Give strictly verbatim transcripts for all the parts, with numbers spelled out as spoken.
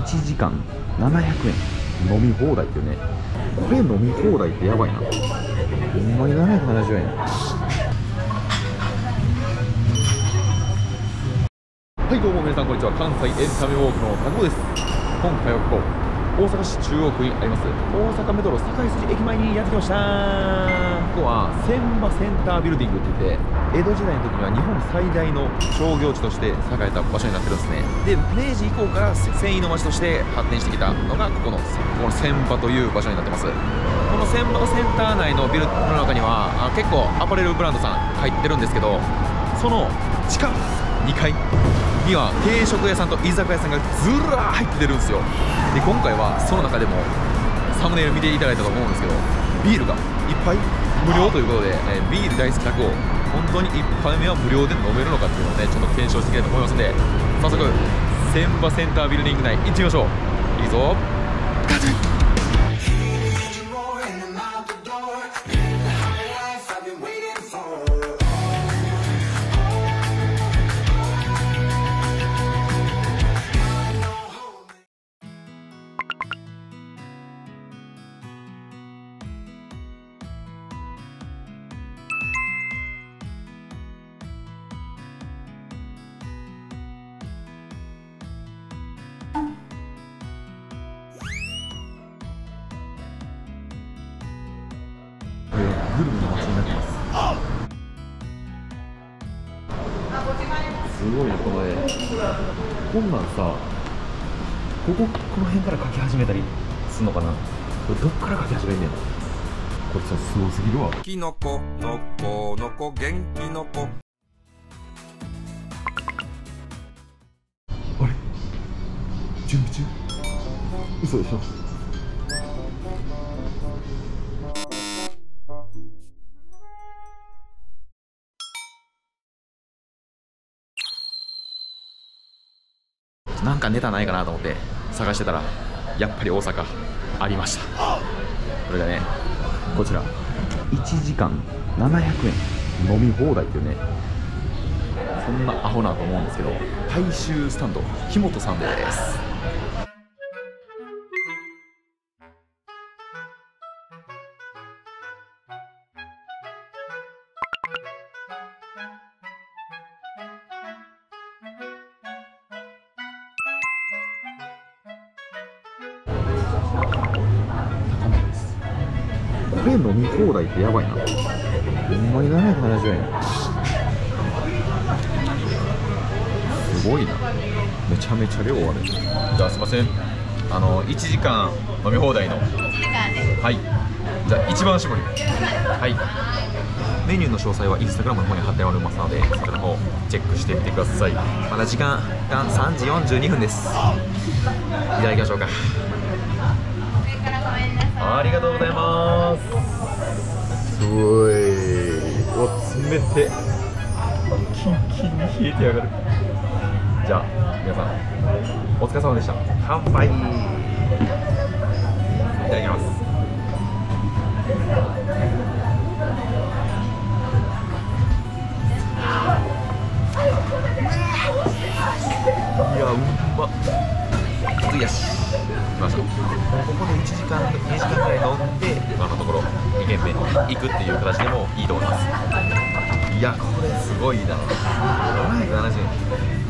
ちじかんななひゃくえん飲み放題っていうね。これ飲み放題ってやばいな。ほんまにななひゃくななじゅうえん。はいどうも皆さんこんにちは。関西エンタメウォークのタコです。今回はここ大阪市中央区にあります大阪メトロ堺筋駅前にやってきました。ここは千葉センタービルディングって言って江戸時代の時には日本最大の商業地として栄えた場所になってるんですね。で明治以降から繊維の町として発展してきたのがここのこの千葉という場所になってます。この千葉センター内のビルの中にはあ結構アパレルブランドさん入ってるんですけど、その地下にかいには定食屋さんと居酒屋さんがずらー入ってるんですよ。で今回はその中でもサムネイル見ていただいたと思うんですけど、ビールがいっぱい無料ということで、えー、ビール大好きタコ本当にいっぱいめは無料で飲めるのかっていうのをねちょっと検証していきたいと思いますので、早速千葉センタービルディング内行ってみましょう。いいぞガチャ。グルメの街になってます。すごいねこの絵。こんなんさ、こここの辺から描き始めたりすんのかな。これどっから描き始めんねん。これさすごすぎるわ。 キノコのこのこ元気の子。 あれ準備中？嘘でしょ。なんかネタないかなと思って探してたらやっぱり大阪ありました。これがねこちらいちじかんななひゃくえん飲み放題っていうね、そんなアホなと思うんですけど、大衆スタンド木本さんです。これ飲み放題ってやばいな。ほんまにななひゃくななじゅうえん。すごいな。めちゃめちゃ量ある。じゃあすいません、あのいちじかん飲み放題のいちじかんで、はい、じゃあ一番搾り、はい、メニューの詳細はインスタグラムの方に貼っておりますので、そちらの方チェックしてみてください。まだ時間がさんじよんじゅうにふんです。いただきましょうか。ありがとうございます。すごい。お冷てキンキンに冷えてやがる。じゃあ皆さんお疲れ様でした。乾杯。いただきます。いやうまっ。よし行きましょう。ここでいちじかんにじかんぐらい飲んで今のところに軒目行くっていう形でもいいと思います。いやこれすごいな。ななひゃくななじゅうえん。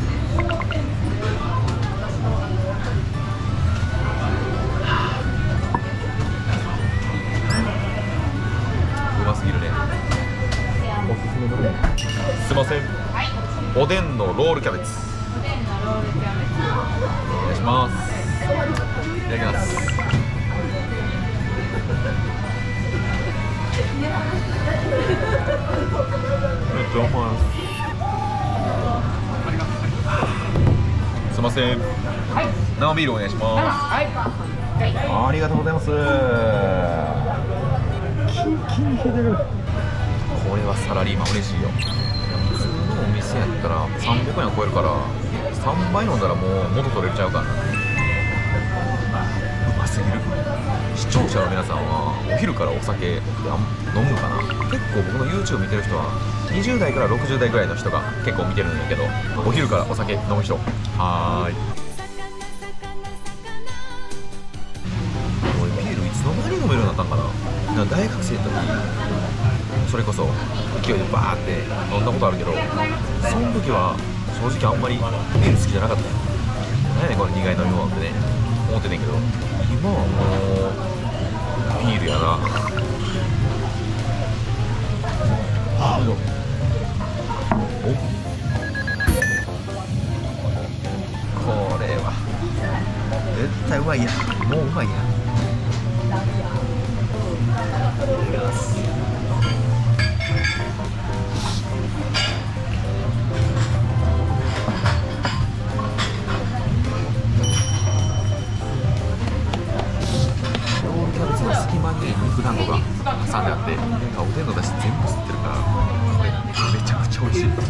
うますぎるね。おすすめのね、すいません、はい、おでんのロールキャベツお願いします。いただきます。めっちゃうまい。すいません、はい、生ビールお願いします。はい、ありがとうございます。キンキンに冷えてる。これはサラリーマン嬉しいよ。普通のお店やったらさんびゃくえんを超えるからさんばい飲んだらもう元取れちゃうからな。うますぎる。視聴者の皆さんはお昼からお酒飲むかな。結構僕の YouTube 見てる人はにじゅうだいからろくじゅうだいぐらいの人が結構見てるんやけど、お昼からお酒飲む人はーい。 なんか大学生の時それこそ勢いでバーって飲んだことあるけど、その時は正直あんまりビール好きじゃなかったよ。何やねんこれ苦い飲み物ってね思ってんねんけど、今はもうビールやな。おこれは絶対うまいや、もううまいや。いただきます。ロールキャベツの隙間に肉団子が挟んであって、おでんのだし全部吸ってるから、これめちゃくちゃ美味しい。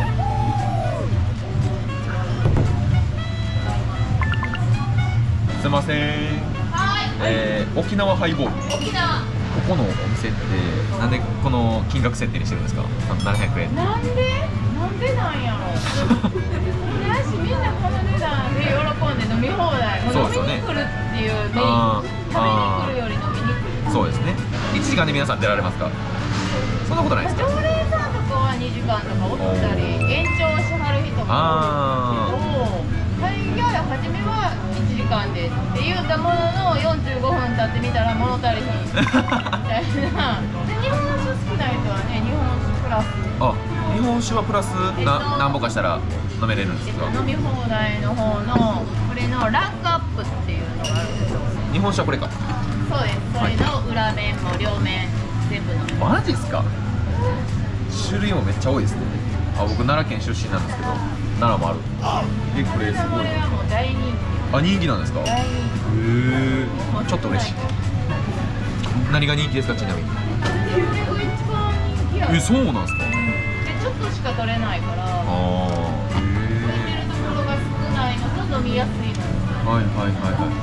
すいません、えー、沖縄ハイボール。沖縄ここのお店ってなんでこの金額設定にしてるんですか？ななひゃくえん。 なんでなんでなんやろだしみんなこの値段で喜んで飲み放題。 そうですよね。 飲みに来るっていうメイン、食べにあー来るより飲みに来る。 そうですね。いちじかんで皆さん出られますか？そんなことないですか？ 常連さんとかはにじかんとかおったり延長しはる人もあ多いけど、大概初めはいちじかんでって言うたもののよんじゅうごふん経ってみたら物足りひんみたいなで日本酒好きな人はね、日本酒プラスあ、日本酒はプラスえっとな何本かしたら飲めれるんですか？ 飲み放題の方のこれのランクアップっていうのがあるんですよ。 日本酒はこれか。 そうです。それの裏面も両面全部飲める。 マジっすか？種類もめっちゃ多いですね。あ、僕奈良県出身なんですけど奈良もある。え、これすごい。 これはもう大人気。 あ、人気なんですか？へ大人え、ちょっと嬉しい。何が人気ですか、ちなみに？ 気。これ一番人気や。 え、そうなんですか？ でちょっとしか取れないから。 ああ、へ飲めるところが少ないのと飲みやすいの。 え、はいはいはいはい。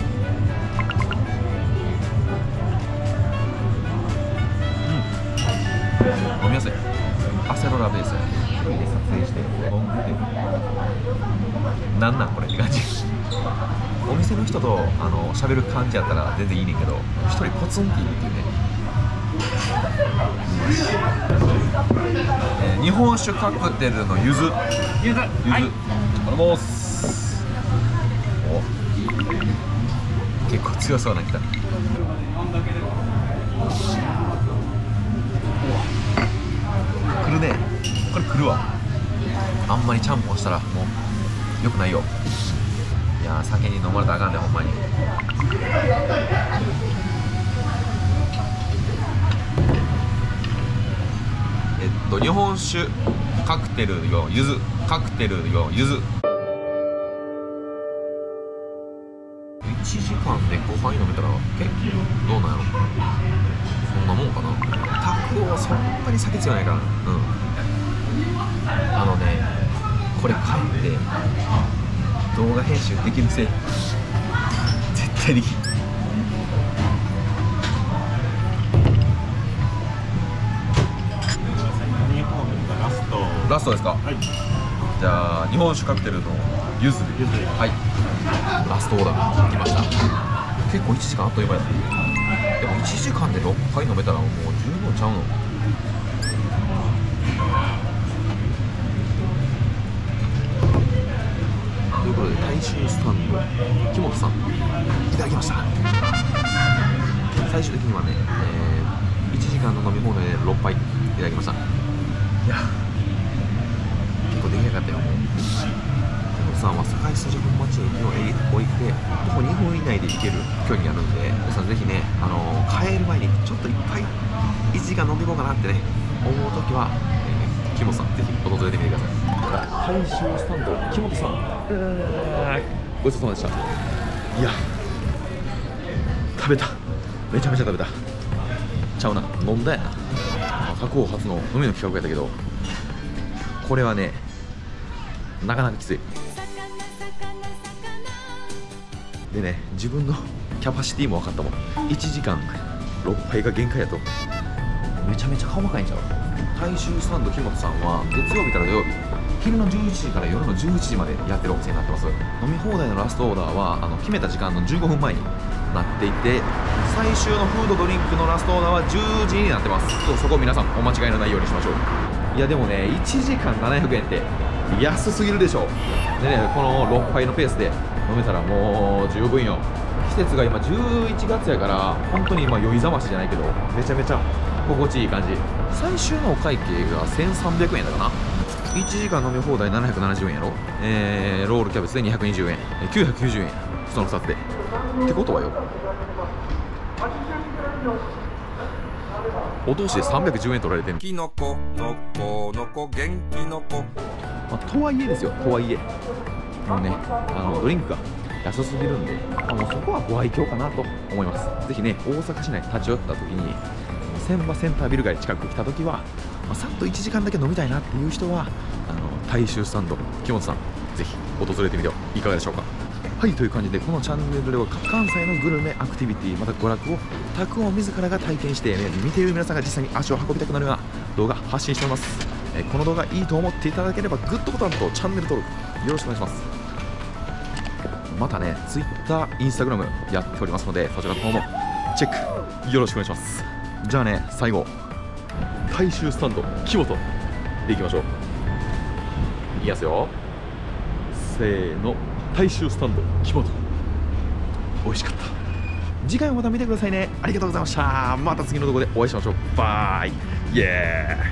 飲みやすい。アセロラベース。一人で撮影して飲んでて。なんなんこれって感じ。お店の人とあの喋る感じやったら全然いいねんけど、一人ポツンっているっていうね。えー、日本酒カクテルのゆず。ゆず。ゆず。はい。あります。お。結構強そうなきた。来るね。これ来るわ。あんまりちゃんぽんしたらもうよくないよ。いやー、酒に飲まれたらあかんね、ほんまに。えっと日本酒カクテルよゆず、カクテルよゆず。いちじかんでごはい飲めたら結構どうなんやろ。そんなもんかな。タクオそんなに酒強いないから。うん。あのね、これ買って動画編集できるせい。絶対できん。ラストですか？はい。じゃあ日本酒カクテルのゆず。ゆず。はい。ラストオーダー来ました。結構いちじかんあっという間やった。でもいちじかんでろっかい飲めたらもう十分ちゃうの。ということで大衆スタンド木本さんいただきました。最終的にはね、えー、いちじかんの飲み放題でろっぱいいただきました。いや結構出来上がったよ。もう木本さんは堺筋本町駅を置いて徒歩にふん以内で行ける距離にあるんで、皆さんぜひね、あのー、帰る前にちょっといっぱいいちじかん飲んでいこうかなってね思うときは、えー、木本さんぜひ訪れてみてください。大衆スタンド木本さん、ごちそうさまでした。いや食べた、めちゃめちゃ食べた。ちゃうな、飲んだやな。白鵬初の飲みの企画やったけど、これはねなかなかきつい。でね、自分のキャパシティも分かったもん。いちじかんろっぱいが限界やと。めちゃめちゃ細かいんちゃう。大衆スタンド木本さんは月曜日から土曜日昼のじゅういちじから夜のじゅういちじまでやってるお店になってます。飲み放題のラストオーダーはあの決めた時間のじゅうごふんまえになっていて、 最終のフードドリンクのラストオーダーはじゅうじになってます。ちょっとそこ皆さんお間違いのないようにしましょう。いやでもね、いちじかんななひゃくえんって安すぎるでしょ。でね、このろっぱいのペースで飲めたらもう十分よ。季節が今じゅういちがつやから、本当に今酔いざましじゃないけどめちゃめちゃ心地いい感じ。最終のお会計がせんさんびゃくえんだかな。いちじかん飲み放題ななひゃくななじゅうえんやろ。えー、ロールキャベツでにひゃくにじゅうえん、きゅうひゃくきゅうじゅうえん、そのふたつでってことはよ、お通しでさんびゃくじゅうえん取られてんの。 きのこのこのこ元気のこ、 まあ、とはいえですよ、とはいえもうね、あのドリンクが安すぎるんで、あのそこはご愛嬌かなと思います。ぜひね、大阪市内立ち寄った時に千葉センタービル街近く来た時は、まあ、さっといちじかんだけ飲みたいなっていう人は、あの大衆スタンド木本さんぜひ訪れてみてはいかがでしょうか。はい、という感じでこのチャンネルでは関西のグルメアクティビティまた娯楽をたくを自らが体験して、ね、見ている皆さんが実際に足を運びたくなるような動画発信しております。えこの動画いいと思っていただければグッドボタンとチャンネル登録よろしくお願いします。またね Twitter、Instagram やっておりますので、そちらの方もチェックよろしくお願いします。じゃあね、最後大衆スタンド木本でいきましょう。いきますよ、せーの、大衆スタンド木本、美味しかった。次回もまた見てくださいね。ありがとうございました。また次の動画でお会いしましょう。バイイエーイ。